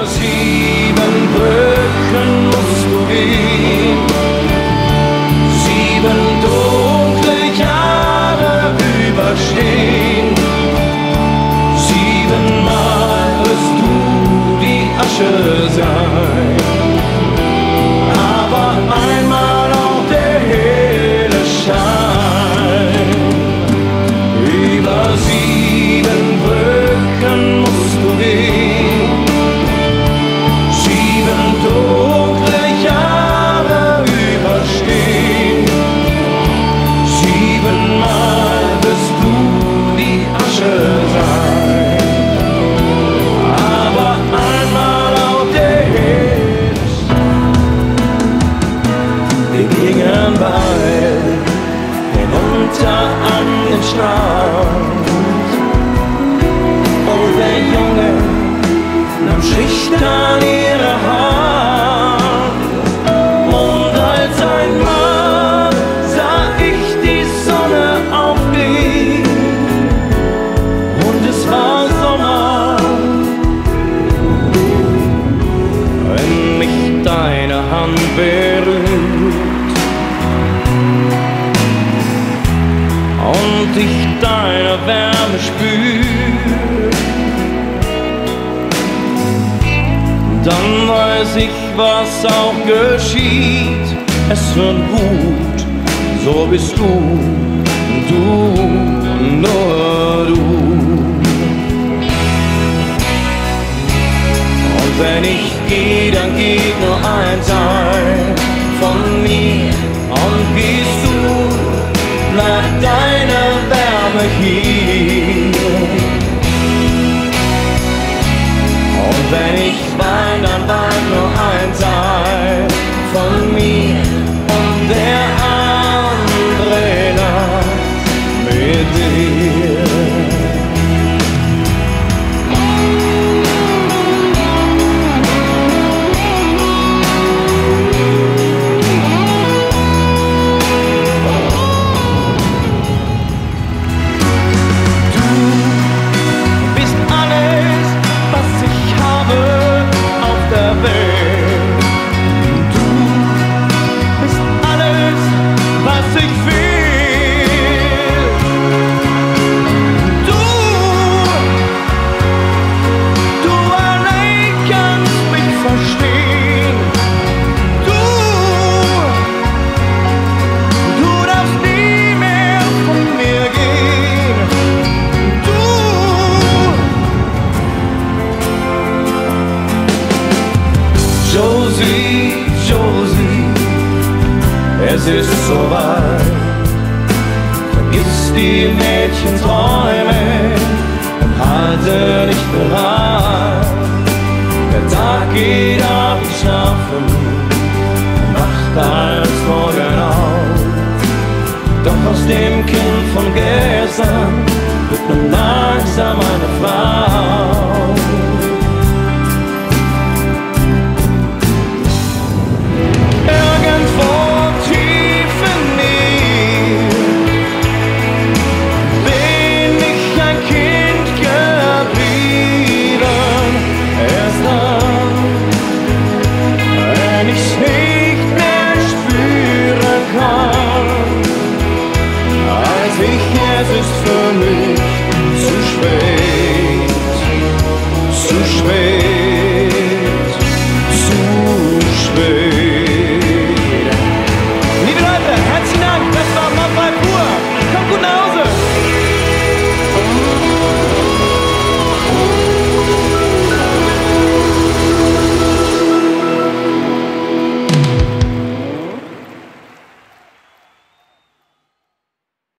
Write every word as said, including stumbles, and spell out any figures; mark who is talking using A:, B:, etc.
A: Über sieben Brücken musst du gehen, sieben dunkle Jahre überstehen. Siebenmal wirst du die Asche sein, aber einmal auch der helle Schein. Über sieben Brücken musst du gehen, sieben dunkle Jahre überstehen. Siebenmal wirst du die Asche sein, aber einmal auch der helle Schein. Wir gingen bald hinunter an den Strand, und der Junge nahm schüchtern ihre Hand. Und als ein Mann sah ich die Sonne aufgehen, und es war Sommer, wenn mich deine Hand berührt und ich deine Wärme spür, dann weiß ich, was auch geschieht. Es wird gut, so bist du, du, nur du. Und wenn ich gehe, dann geht nur ein Teil von mir, und gehst du, bleibt deine Wärme hier. Und wenn ich wein, dann weint nur ein Teil von mir, und der andere Nacht mit dir. Josie, Josie, es ist soweit. Vergiss die Mädchenträume und halte dich bereit. Der Tag geht ab, ich schlafen, wacht als morgen auf. Doch aus dem Kind von gestern wird nun langsam eine Frau. Es ist für mich zu spät, zu spät.